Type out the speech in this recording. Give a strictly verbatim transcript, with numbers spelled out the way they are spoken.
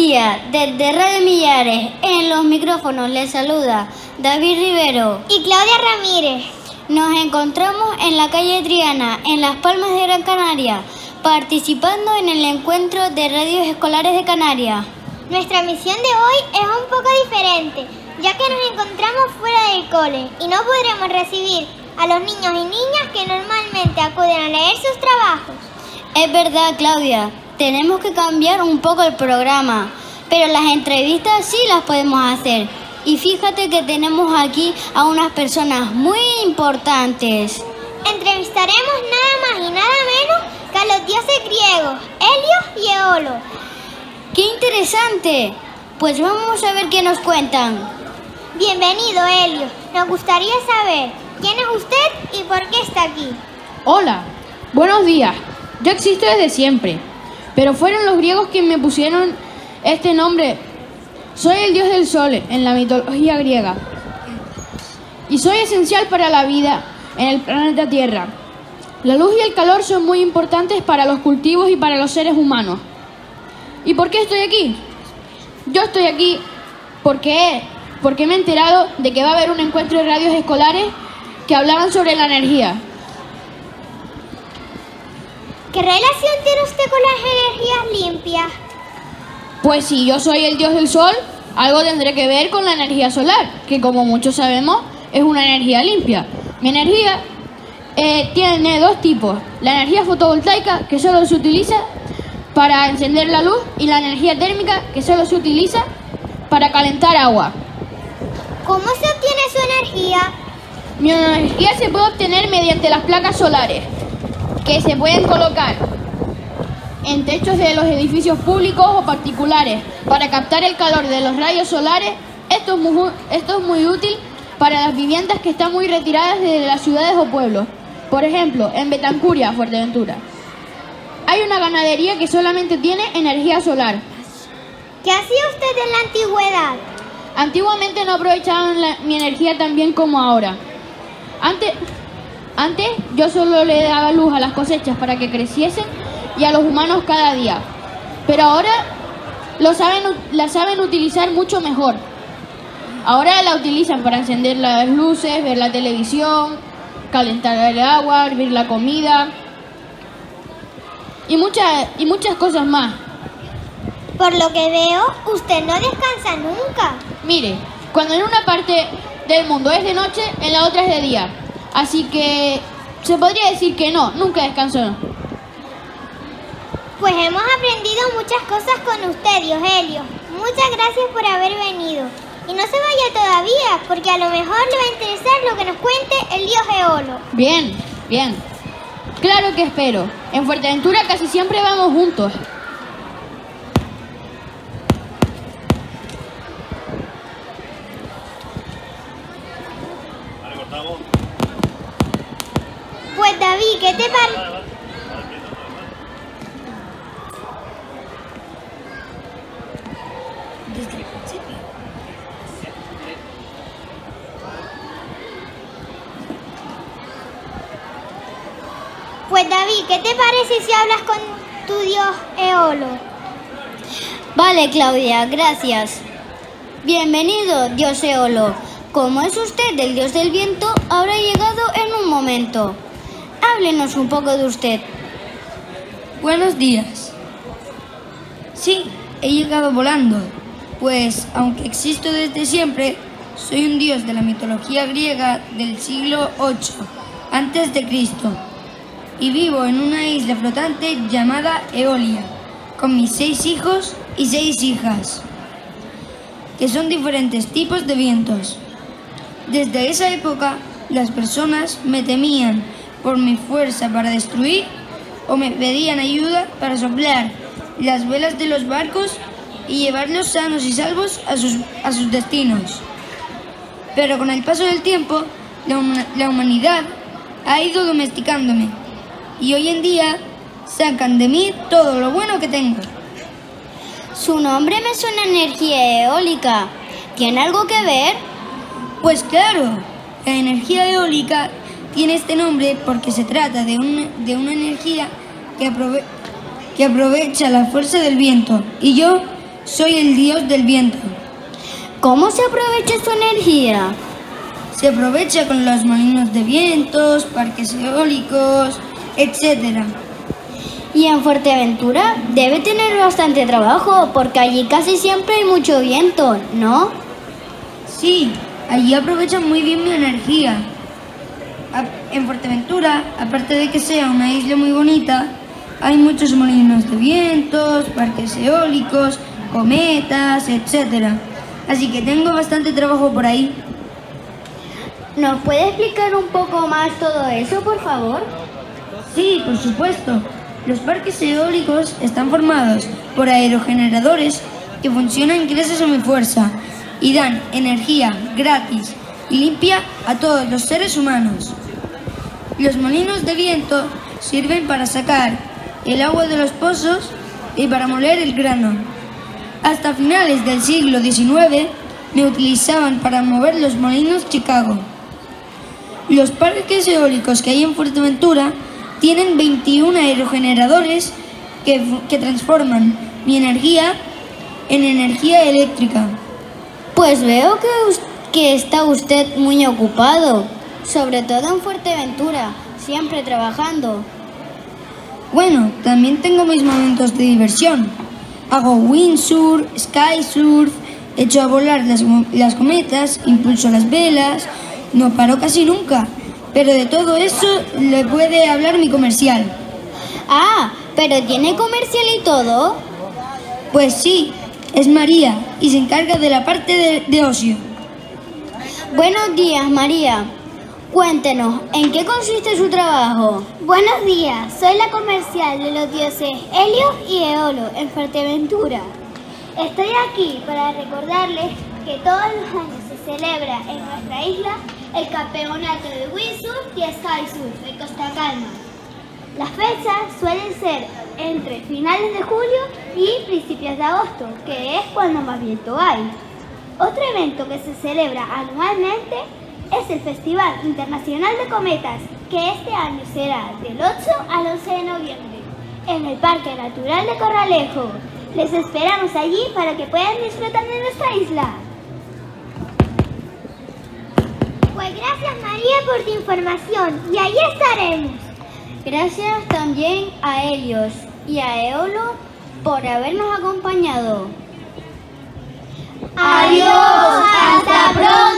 día, desde Radio Millares, en los micrófonos les saluda David Rivero y Claudia Ramírez. Nos encontramos en la calle Triana, en Las Palmas de Gran Canaria, participando en el encuentro de radios escolares de Canarias. Nuestra misión de hoy es un poco diferente, ya que nos encontramos fuera del cole y no podremos recibir a los niños y niñas que normalmente acuden a leer sus trabajos. Es verdad, Claudia, tenemos que cambiar un poco el programa, pero las entrevistas sí las podemos hacer. Y fíjate que tenemos aquí a unas personas muy importantes. Entrevistaremos nada más y nada menos que a los dioses griegos, Helios y Eolo. ¡Qué interesante! Pues vamos a ver qué nos cuentan. Bienvenido, Helios. Nos gustaría saber quién es usted y por qué está aquí. Hola, buenos días. Yo existo desde siempre, pero fueron los griegos quienes me pusieron este nombre. Soy el dios del sol en la mitología griega y soy esencial para la vida en el planeta Tierra. La luz y el calor son muy importantes para los cultivos y para los seres humanos. ¿Y por qué estoy aquí? Yo estoy aquí porque, porque me he enterado de que va a haber un encuentro de radios escolares que hablaban sobre la energía. ¿Qué relación tiene usted con las energías limpias? Pues si yo soy el dios del sol, algo tendré que ver con la energía solar, que como muchos sabemos es una energía limpia. Mi energía eh, tiene dos tipos: la energía fotovoltaica, que solo se utiliza para encender la luz, y la energía térmica, que solo se utiliza para calentar agua. ¿Cómo se obtiene su energía? Mi energía se puede obtener mediante las placas solares, que se pueden colocar en techos de los edificios públicos o particulares para captar el calor de los rayos solares. Esto es muy, esto es muy útil para las viviendas que están muy retiradas de las ciudades o pueblos. Por ejemplo, en Betancuria, Fuerteventura, hay una ganadería que solamente tiene energía solar. ¿Qué hacía usted en la antigüedad? Antiguamente no aprovechaban la, mi energía tan bien como ahora. Antes, antes yo solo le daba luz a las cosechas para que creciesen y a los humanos cada día. Pero ahora lo saben, la saben utilizar mucho mejor. Ahora la utilizan para encender las luces, ver la televisión, calentar el agua, hervir la comida y muchas, y muchas cosas más. Por lo que veo, usted no descansa nunca. Mire, cuando en una parte del mundo es de noche, en la otra es de día. Así que se podría decir que no, nunca descanso. Pues hemos aprendido muchas cosas con usted, dios Helios. Muchas gracias por haber venido. Y no se vaya todavía, porque a lo mejor le va a interesar lo que nos cuente el dios Eolo. Bien, bien. Claro que espero. En Fuerteventura casi siempre vamos juntos. Pues David, ¿qué te parece? Pues David, ¿qué te parece si hablas con tu dios Eolo? Vale, Claudia, gracias. Bienvenido, dios Eolo. Como es usted el dios del viento, habrá llegado en un momento. Háblenos un poco de usted. Buenos días. Sí, he llegado volando, pues aunque existo desde siempre, soy un dios de la mitología griega del siglo ocho antes de Cristo y vivo en una isla flotante llamada Eolia, con mis seis hijos y seis hijas, que son diferentes tipos de vientos. Desde esa época, las personas me temían por mi fuerza para destruir o me pedían ayuda para soplar las velas de los barcos y llevarlos sanos y salvos a sus, a sus destinos. Pero con el paso del tiempo, la, la humanidad ha ido domesticándome y hoy en día sacan de mí todo lo bueno que tengo. Su nombre me suena a energía eólica. ¿Tiene algo que ver? Pues claro, la energía eólica tiene este nombre porque se trata de una, de una energía que, aprove que aprovecha la fuerza del viento, y yo soy el dios del viento. ¿Cómo se aprovecha su energía? Se aprovecha con los molinos de vientos, parques eólicos, etcétera. Y en Fuerteventura debe tener bastante trabajo, porque allí casi siempre hay mucho viento, ¿no? Sí, allí aprovechan muy bien mi energía. En Fuerteventura, aparte de que sea una isla muy bonita, hay muchos molinos de vientos, parques eólicos, cometas, etcétera. Así que tengo bastante trabajo por ahí. ¿Nos puede explicar un poco más todo eso, por favor? Sí, por supuesto. Los parques eólicos están formados por aerogeneradores que funcionan gracias a mi fuerza y dan energía gratis y limpia a todos los seres humanos. Los molinos de viento sirven para sacar el agua de los pozos y para moler el grano. Hasta finales del siglo diecinueve me utilizaban para mover los molinos Chicago. Los parques eólicos que hay en Fuerteventura tienen veintiún aerogeneradores que, que transforman mi energía en energía eléctrica. Pues veo que, que está usted muy ocupado, sobre todo en Fuerteventura, siempre trabajando. Bueno, también tengo mis momentos de diversión. Hago windsurf, skysurf, echo a volar las, las cometas, impulso las velas, no paro casi nunca. Pero de todo eso le puede hablar mi comercial. Ah, ¿pero tiene comercial y todo? Pues sí, es María y se encarga de la parte de, de ocio. Buenos días, María. Cuéntenos, ¿en qué consiste su trabajo? Buenos días, soy la comercial de los dioses Helios y Eolo en Fuerteventura. Estoy aquí para recordarles que todos los años se celebra en nuestra isla el campeonato de windsurf y skysurf de Costa Calma. Las fechas suelen ser entre finales de julio y principios de agosto, que es cuando más viento hay. Otro evento que se celebra anualmente es el Festival Internacional de Cometas, que este año será del ocho al once de noviembre en el Parque Natural de Corralejo. Les esperamos allí para que puedan disfrutar de nuestra isla. Pues gracias, María, por tu información y allí estaremos. Gracias también a Helios y a Eolo por habernos acompañado. Adiós, hasta pronto.